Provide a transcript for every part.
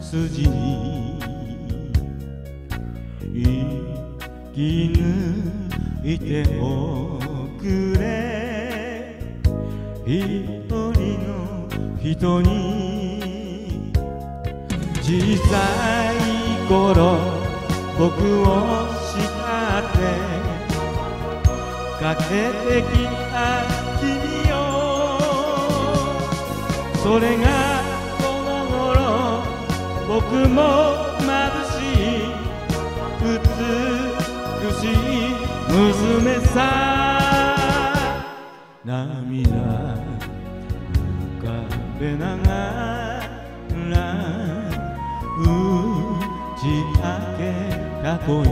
筋に生き抜いておくれ。一人の人に小さい頃僕を慕ってかけてきた君よ。それがこの頃僕も眩しい美しい娘さ。涙浮かべながら打ち明けた恋、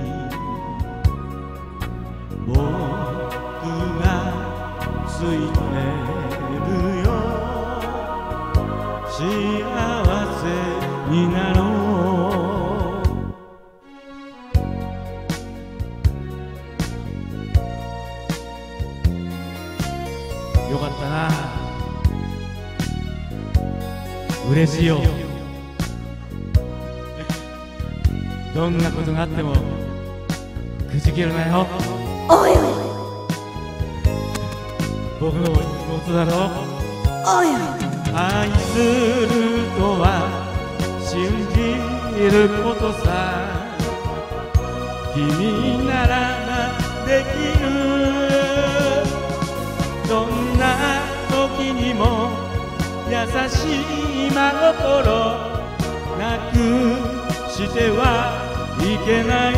僕がついてるよ。幸せになろう。よかったな、嬉しいよ。どんなことがあってもくじけるなよ。 おいおい僕の妹だろ。 おいおい愛するとは信じることさ。君ならばできる。どんな時にも優しい真心なくしてはいけない。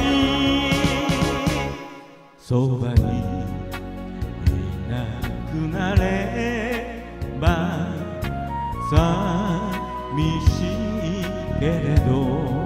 そばにいなくなれば寂しいけれど